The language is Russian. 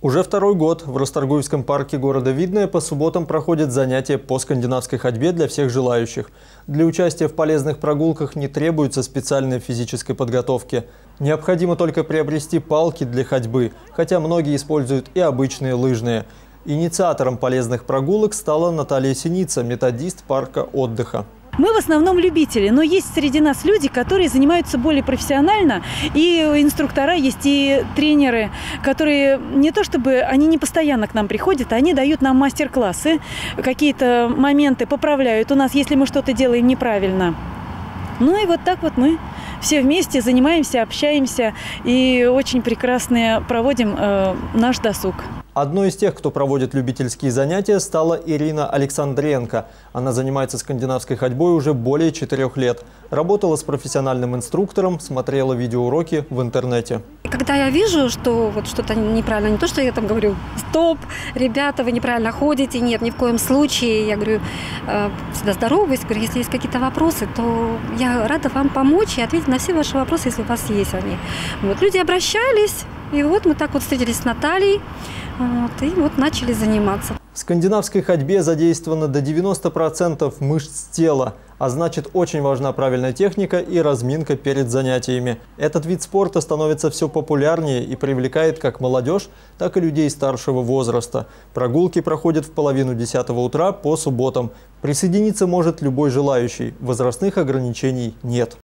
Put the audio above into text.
Уже второй год в Расторгуевском парке города Видное по субботам проходят занятия по скандинавской ходьбе для всех желающих. Для участия в полезных прогулках не требуется специальной физической подготовки. Необходимо только приобрести палки для ходьбы, хотя многие используют и обычные лыжные. Инициатором полезных прогулок стала Наталья Синица, методист парка отдыха. Мы в основном любители, но есть среди нас люди, которые занимаются более профессионально. И инструктора есть, и тренеры, которые не то чтобы, они не постоянно к нам приходят, они дают нам мастер-классы, какие-то моменты поправляют у нас, если мы что-то делаем неправильно. Ну и вот так вот мы все вместе занимаемся, общаемся и очень прекрасно проводим наш досуг. Одной из тех, кто проводит любительские занятия, стала Ирина Александренко. Она занимается скандинавской ходьбой уже более 4 лет. Работала с профессиональным инструктором, смотрела видеоуроки в интернете. Когда я вижу, что вот что-то неправильно, не то, что я там говорю, стоп, ребята, вы неправильно ходите, нет, ни в коем случае. Я говорю, всегда здороваюсь, говорю, если есть какие-то вопросы, то я рада вам помочь и ответить на все ваши вопросы, если у вас есть они. Вот, люди обращались, и вот мы так вот встретились с Натальей, и вот начали заниматься. В скандинавской ходьбе задействовано до 90% мышц тела, а значит, очень важна правильная техника и разминка перед занятиями. Этот вид спорта становится все популярнее и привлекает как молодежь, так и людей старшего возраста. Прогулки проходят в 9:30 утра по субботам. Присоединиться может любой желающий, возрастных ограничений нет.